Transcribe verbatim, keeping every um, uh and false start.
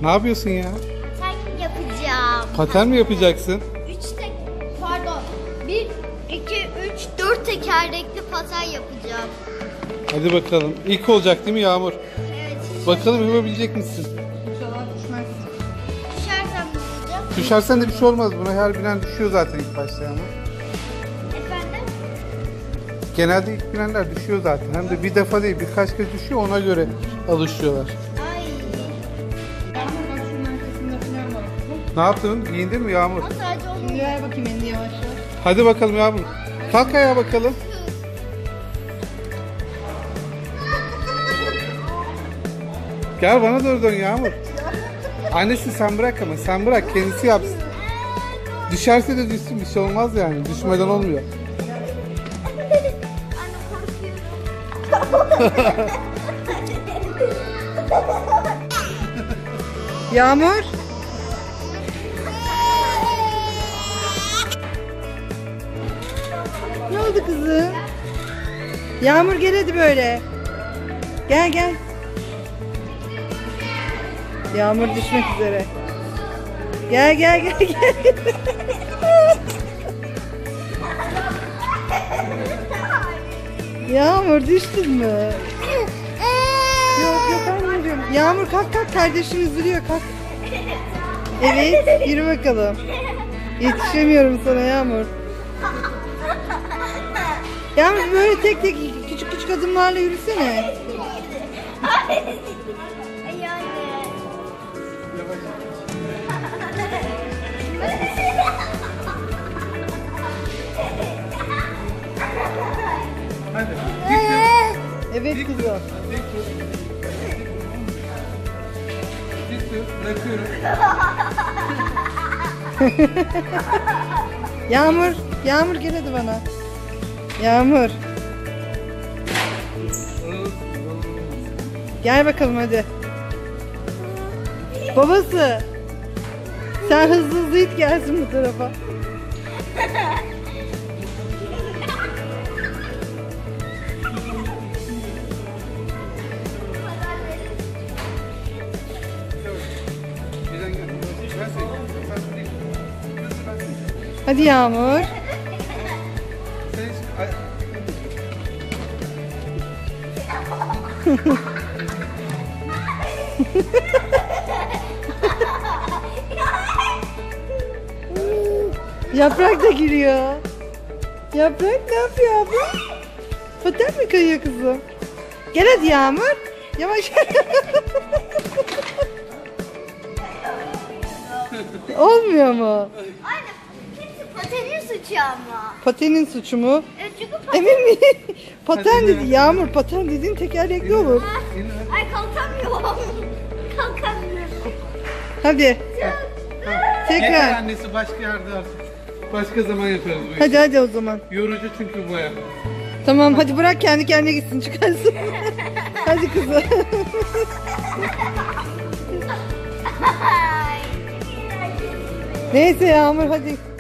Ne yapıyorsun ya? Paten yapacağım. Paten mi yapacaksın? Üç tek, pardon. Bir, iki, üç, dört tekerlekli paten yapacağım. Hadi bakalım. İlk olacak değil mi Yağmur? Evet. Bakalım yapabilecek misin? İnşallah düşmez. Düşersem ne olacak? Düşersen de bir şey olmaz. Buna her binen düşüyor zaten ilk başta Yağmur. Efendim? Genelde ilk binenler düşüyor zaten. Hem de bir defa değil birkaç kez düşüyor, ona göre alışıyorlar. Ay. Yağmur bak şunun arkasında falan var. Ne yaptın? Giyindin mi Yağmur? O sadece onu. Şimdi ver bakayım elini yavaş yavaş. Hadi bakalım Yağmur. Kalk ayağa bakalım. Gel bana doğru dön Yağmur. Annesi sen bırak ama sen bırak kendisi yapsın. Düşerse de düşsün, bir şey olmaz yani. Düşmeden olmuyor. Anne korkuyorum. Yağmur. Ne oldu kızım? Yağmur gel hadi böyle. Gel gel. Yağmur düşmek üzere. Gel gel gel gel. Yağmur düştün mü? Yok yok anneciğim. Yağmur kalk kalk, kardeşin üzülüyor, kalk. Evet yürü bakalım. Yetişemiyorum sana Yağmur. Yağmur böyle tek tek küçük küçük adımlarla yürüsene. Ay anne. Hadi. Evet kızım. Bırakıyorum. Yağmur, Yağmur gel hadi bana. Yağmur. Gel bakalım hadi. Babası. Sen hızlı hızlı it gelsin bu tarafa. Hadi Yağmur. Yaprak da giriyor. Yaprak ne yapıyor abla? Paten mi kayıyor kızım? Gel hadi Yağmur. Yavaş. Olmuyor mu? Anne hepsi patenin suçu ama. Patenin suçu mu? Evet çünkü paten... Emin miyim? Paten dedi. Yağmur paten dediğin tekerlekli olur. Ay kalkamıyorum. Kalkamıyorum. Hadi. Yeter Tekrar. annesi, başka yerde artık. Başka zaman yaparız bu işi. Hadi hadi o zaman. Yorucu çünkü bu ya. Tamam hadi bırak kendi kendine gitsin, çıkarsın. Hadi kızım. Ay. Neyse Yağmur hadi.